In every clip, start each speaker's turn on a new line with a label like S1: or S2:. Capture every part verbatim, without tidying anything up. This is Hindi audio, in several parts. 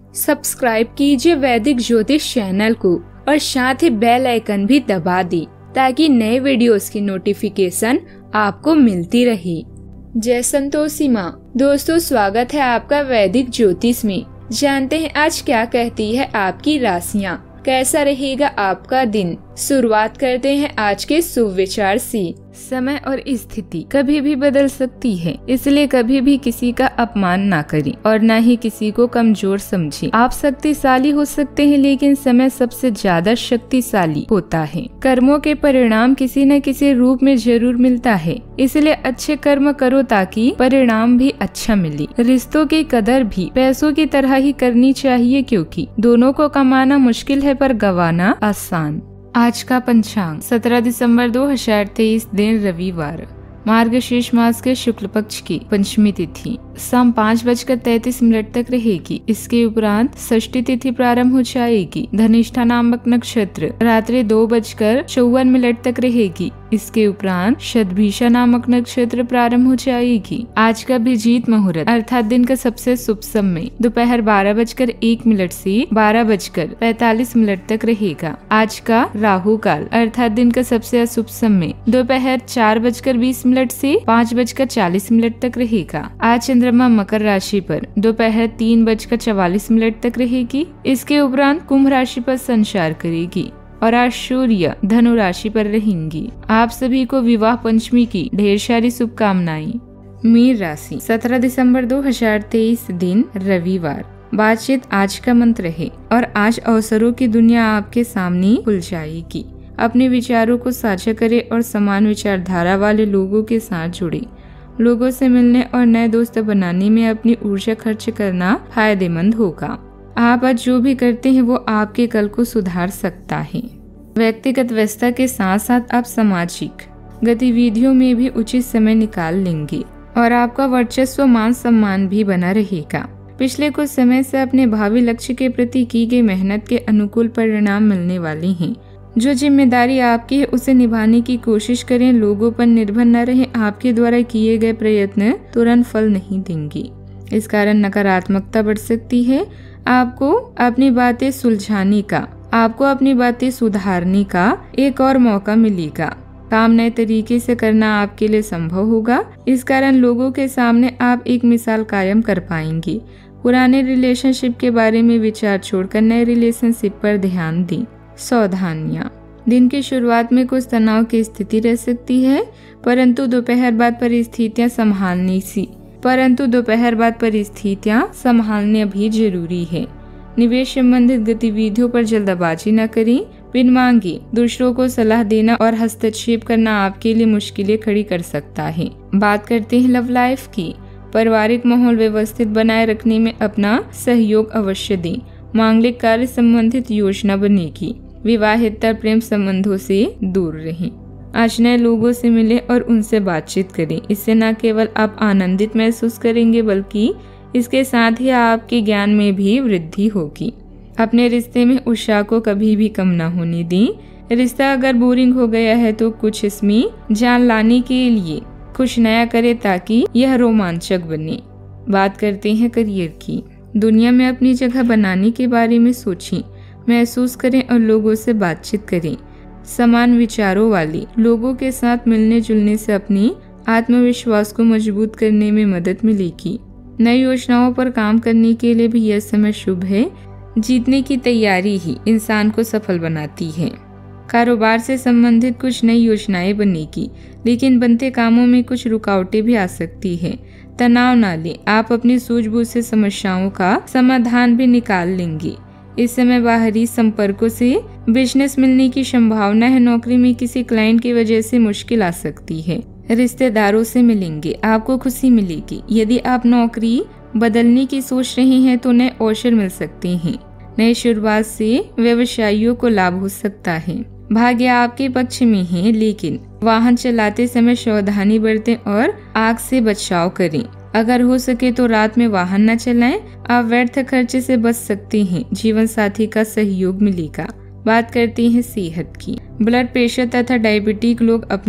S1: सब्सक्राइब कीजिए वैदिक ज्योतिष चैनल को और साथ ही बेल आइकन भी दबा दी ताकि नए वीडियोस की नोटिफिकेशन आपको मिलती रहे। जय संतोषी माँ। दोस्तों, स्वागत है आपका वैदिक ज्योतिष में। जानते हैं आज क्या कहती है आपकी राशियाँ, कैसा रहेगा आपका दिन। शुरुआत करते हैं आज के सुविचार से। समय और स्थिति कभी भी बदल सकती है, इसलिए कभी भी किसी का अपमान ना करें और न ही किसी को कमजोर समझें। आप शक्तिशाली हो सकते हैं, लेकिन समय सबसे ज्यादा शक्तिशाली होता है। कर्मों के परिणाम किसी न किसी रूप में जरूर मिलता है, इसलिए अच्छे कर्म करो ताकि परिणाम भी अच्छा मिले। रिश्तों की कदर भी पैसों की तरह ही करनी चाहिए, क्योंकि दोनों को कमाना मुश्किल है पर गंवाना आसान। आज का पंचांग सत्रह दिसंबर दो हजार तेईस, दिन रविवार, मार्गशीर्ष मास के शुक्ल पक्ष की पंचमी तिथि शाम पाँच बजकर तैतीस मिनट तक रहेगी। इसके उपरांत षष्ठी तिथि प्रारंभ हो जाएगी। धनिष्ठा नामक नक्षत्र रात्रि दो बजकर चौवन मिनट तक रहेगी। इसके उपरांत शतभिषा नामक नक्षत्र प्रारंभ हो जाएगी। आज का अभिजीत मुहूर्त अर्थात दिन का सबसे शुभ समय दोपहर बारह बजकर एक मिनट से बारह बजकर पैतालीस मिनट तक रहेगा। आज का राहु काल अर्थात दिन का सबसे अशुभ समय दोपहर चार बजकर बीस मिनट से पाँच बजकर चालीस मिनट तक रहेगा। आज चंद्रमा मकर राशि पर दोपहर तीन बजकर चवालीस मिनट तक रहेगी। इसके उपरांत कुंभ राशि पर संचार करेगी और आज सूर्य धनु राशि पर रहेंगी। आप सभी को विवाह पंचमी की ढेर सारी शुभकामनाएं। मीन राशि सत्रह दिसंबर दो हजार तेईस, दिन रविवार, बातचीत आज का मंत्र है और आज अवसरों की दुनिया आपके सामने खुल जाएगी। अपने विचारों को साझा करें और समान विचारधारा वाले लोगों के साथ जुड़े। लोगों से मिलने और नए दोस्त बनाने में अपनी ऊर्जा खर्च करना फायदेमंद होगा। आप आज जो भी करते हैं वो आपके कल को सुधार सकता है। व्यक्तिगत व्यस्तता के साथ साथ आप सामाजिक गतिविधियों में भी उचित समय निकाल लेंगे और आपका वर्चस्व मान सम्मान भी बना रहेगा। पिछले कुछ समय से अपने भावी लक्ष्य के प्रति की गई मेहनत के अनुकूल परिणाम मिलने वाले हैं। जो जिम्मेदारी आपकी है उसे निभाने की कोशिश करें। लोगों पर निर्भर न रहें। आपके द्वारा किए गए प्रयत्न तुरंत फल नहीं देंगे, इस कारण नकारात्मकता बढ़ सकती है। आपको अपनी बातें सुलझाने का, आपको अपनी बातें सुधारने का एक और मौका मिलेगा। काम नए तरीके से करना आपके लिए संभव होगा, इस कारण लोगों के सामने आप एक मिसाल कायम कर पाएंगे। पुराने रिलेशनशिप के बारे में विचार छोड़कर नए रिलेशनशिप पर ध्यान दें। सावधानियां, दिन की शुरुआत में कुछ तनाव की स्थिति रह सकती है, परंतु दोपहर बाद परिस्थितियां संभालने सी परंतु दोपहर बाद परिस्थितियां संभालने भी जरूरी है। निवेश संबंधित गतिविधियों पर जल्दबाजी न करें। बिन मांगे दूसरों को सलाह देना और हस्तक्षेप करना आपके लिए मुश्किलें खड़ी कर सकता है। बात करते हैं लव लाइफ की। पारिवारिक माहौल व्यवस्थित बनाए रखने में अपना सहयोग अवश्य दें। मांगलिक कार्य संबंधित योजना बनेगी। विवाहेतर प्रेम संबंधों से दूर रहें। आज नए लोगों से मिलें और उनसे बातचीत करें। इससे न केवल आप आनंदित महसूस करेंगे, बल्कि इसके साथ ही आपके ज्ञान में भी वृद्धि होगी। अपने रिश्ते में उत्साह को कभी भी कम न होने दें। रिश्ता अगर बोरिंग हो गया है तो कुछ इसमें जान लाने के लिए कुछ नया करें ताकि यह रोमांचक बने। बात करते हैं करियर की। दुनिया में अपनी जगह बनाने के बारे में सोचें, महसूस करें और लोगों से बातचीत करें। समान विचारों वाले लोगों के साथ मिलने जुलने से अपनी आत्मविश्वास को मजबूत करने में मदद मिलेगी। नई योजनाओं पर काम करने के लिए भी यह समय शुभ है। जीतने की तैयारी ही इंसान को सफल बनाती है। कारोबार से संबंधित कुछ नई योजनाएं बनेगी, लेकिन बनते कामों में कुछ रुकावटें भी आ सकती है। तनाव न लें, आप अपनी सूझबूझ से समस्याओं का समाधान भी निकाल लेंगे। इस समय बाहरी संपर्कों से बिजनेस मिलने की संभावना है। नौकरी में किसी क्लाइंट की वजह से मुश्किल आ सकती है। रिश्तेदारों से मिलेंगे, आपको खुशी मिलेगी। यदि आप नौकरी बदलने की सोच रहे हैं तो नए अवसर मिल सकते हैं। नई शुरुआत से व्यवसायियों को लाभ हो सकता है। भाग्य आपके पक्ष में है, लेकिन वाहन चलाते समय सावधानी बरतें और आग से बचाव करें। अगर हो सके तो रात में वाहन न चलाएं। आप व्यर्थ खर्चे से बच सकते हैं। जीवन साथी का सहयोग मिलेगा। बात करते हैं सेहत की। ब्लड प्रेशर तथा डायबिटीज लोग अपना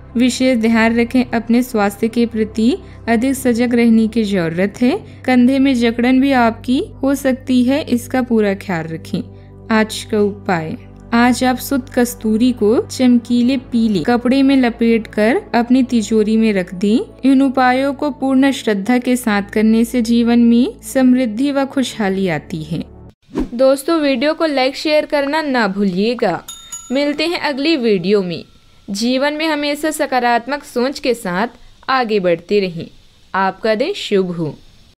S1: विशेष ध्यान रखें, अपने स्वास्थ्य के प्रति अधिक सजग रहने की जरूरत है। कंधे में जकड़न भी आपकी हो सकती है, इसका पूरा ख्याल रखें। आज का उपाय, आज आप शुद्ध कस्तूरी को चमकीले पीले कपड़े में लपेटकर अपनी तिजोरी में रख दें। इन उपायों को पूर्ण श्रद्धा के साथ करने से जीवन में समृद्धि व खुशहाली आती है। दोस्तों, वीडियो को लाइक शेयर करना ना भूलिएगा। मिलते हैं अगली वीडियो में। जीवन में हमेशा सकारात्मक सोच के साथ आगे बढ़ते रहें। आपका दिन शुभ हो।